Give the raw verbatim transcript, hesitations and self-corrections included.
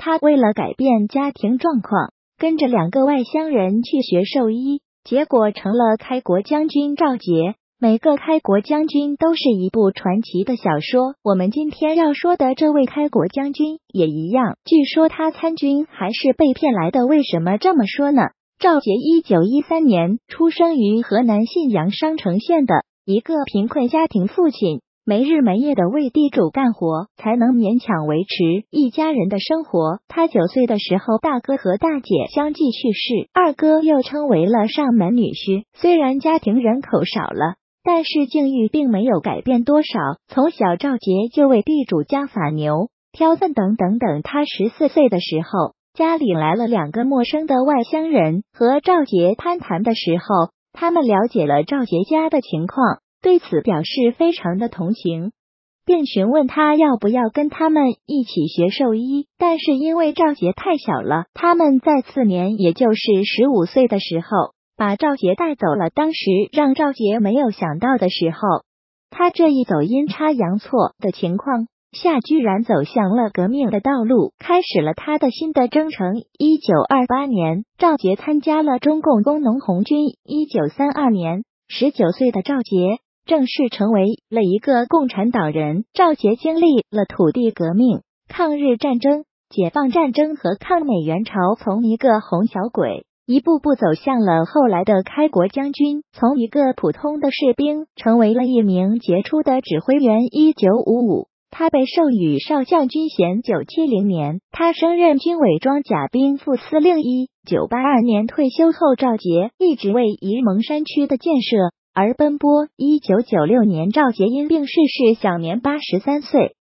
他为了改变家庭状况，跟着两个外乡人去学兽医，结果成了开国将军赵佶。每个开国将军都是一部传奇的小说，我们今天要说的这位开国将军也一样，据说他参军还是被骗来的。为什么这么说呢？赵佶一九一三年出生于河南信阳商城县的一个贫困家庭，父亲没日没夜的为地主干活，才能勉强维持一家人的生活。他九岁的时候，大哥和大姐相继去世，二哥又称为了上门女婿。虽然家庭人口少了，但是境遇并没有改变多少。从小赵佶就为地主家法牛、挑粪等等等。他十四岁的时候，家里来了两个陌生的外乡人，和赵佶攀谈的时候，他们了解了赵佶家的情况，对此表示非常的同情，并询问他要不要跟他们一起学兽医。但是因为赵佶太小了，他们在次年也就是十五岁的时候把赵佶带走了。当时让赵佶没有想到的时候，他这一走阴差阳错的情况下，居然走向了革命的道路，开始了他的新的征程。一九二八年，赵佶参加了中共工农红军。一九三二年，十九岁的赵佶正式成为了一个共产党人。赵佶经历了土地革命、抗日战争、解放战争和抗美援朝，从一个红小鬼一步步走向了后来的开国将军，从一个普通的士兵成为了一名杰出的指挥员。一九五五，他被授予少将军衔。九七零年，他升任军委装甲兵副司令。一九八二年退休后，赵佶一直为沂蒙山区的建设而奔波。一九九六年，赵佶因病逝世，享年八十三岁。